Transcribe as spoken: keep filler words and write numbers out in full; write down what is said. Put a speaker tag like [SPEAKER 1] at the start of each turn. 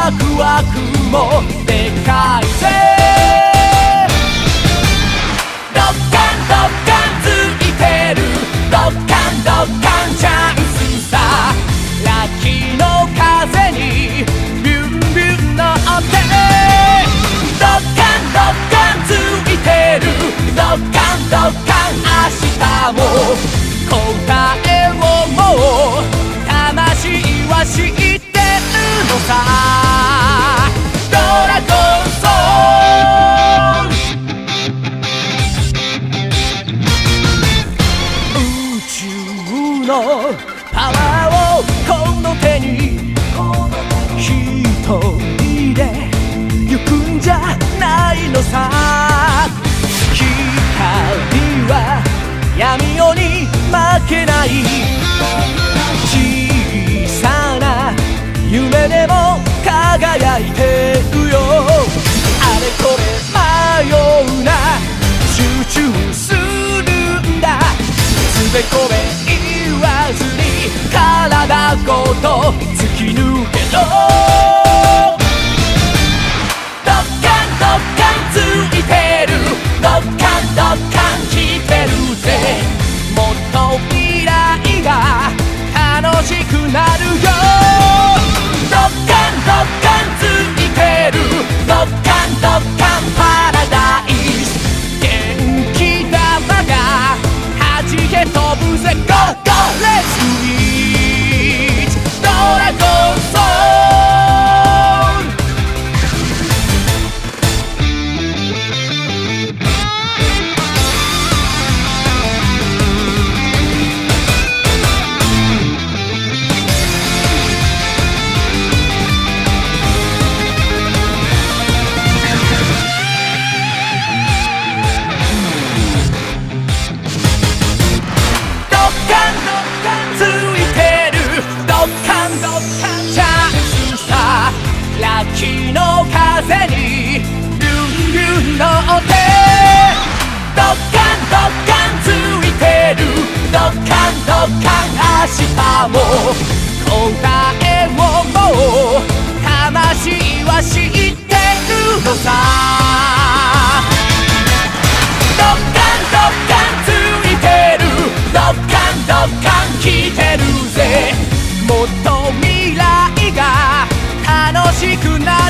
[SPEAKER 1] ワクワクもでかいぜ。ドッカンドッカンついてる、ドッカンドッカンチャンスさ。ラッキーの風にビュンビュン乗ってドッカンドッカンついてる、ドッカンドッカン明日も答えをもう魂は知ってるのさ。ドラゴンソウル、宇宙のパワーをこの手に一人で行くんじゃないのさ。光は闇夜に負けない、小さな夢でも輝いてるよ。あれこれ迷うな、集中するんだ。つべこべ言わずに体ごと突き抜けろ。ドッカンドッカンついてる、ドッカンドッカン来てるぜ。もっと未来が楽しくなるよ。ドッカンドッカンついてる、ドッカンドッカンパラダイス。元気玉が弾け飛ぶぜ。ゴーゴーレッツリーチドラゴンソウル。ラッキーの風にビュンビュン乗ってドッカンドッカンついてる、ドッカンドッカン明日も答えをもう魂は知ってるのさ。ドッカンドッカンついてる、ドッカンドッカン来てるぜ。もっと未来が楽しくなる